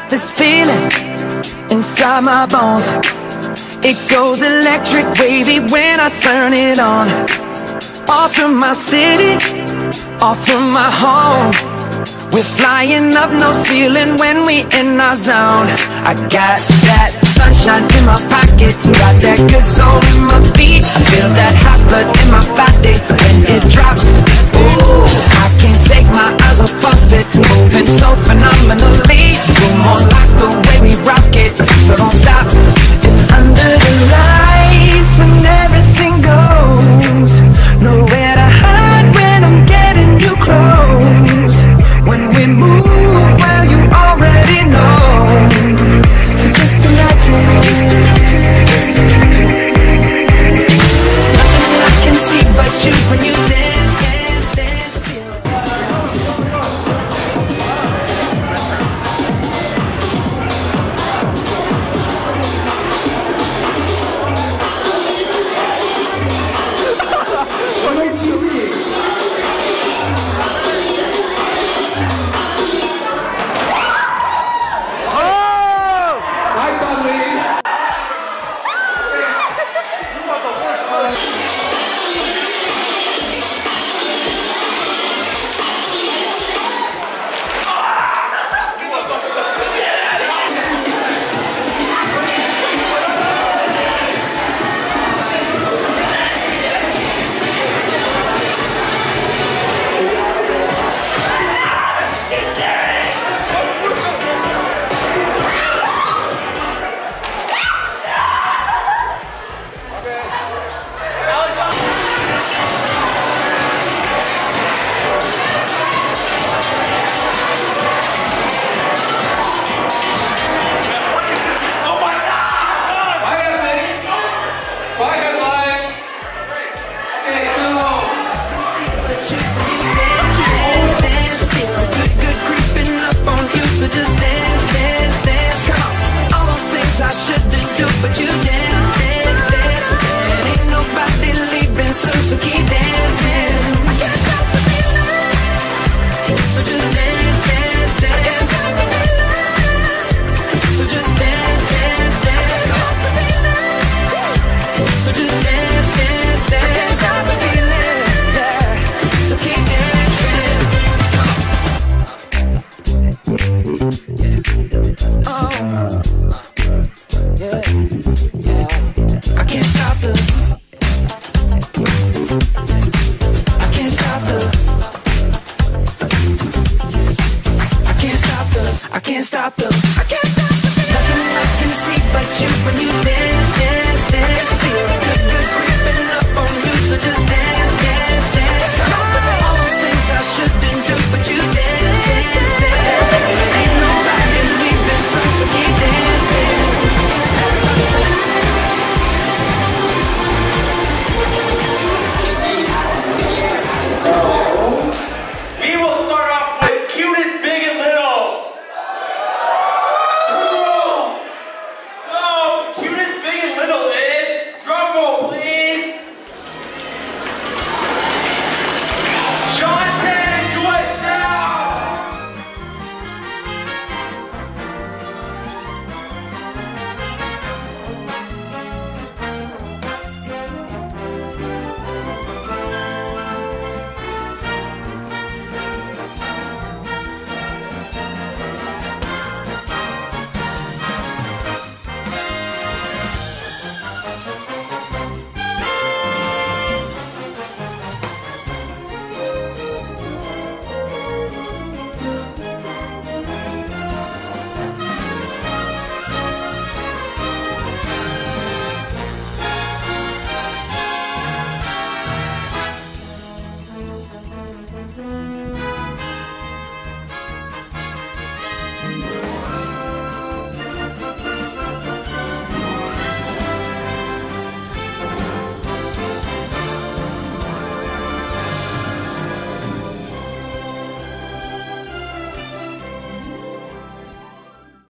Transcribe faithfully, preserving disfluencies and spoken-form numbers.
this feeling inside my bones. It goes electric wavy when I turn it on. Off from my city, off from my home. We're flying up, no ceiling when we in our zone. I got that sunshine in my pocket, got that good soul in my feet. I feel that hot blood in my body when it drops. Ooh, I can't take my eyes off of it, moving so phenomenally. You're more like the way we rock it, so don't stop. And under the lights, when everything goes, nowhere to hide when I'm getting you close. When we move, well, you already know. So just imagine. Nothing I can see but you when you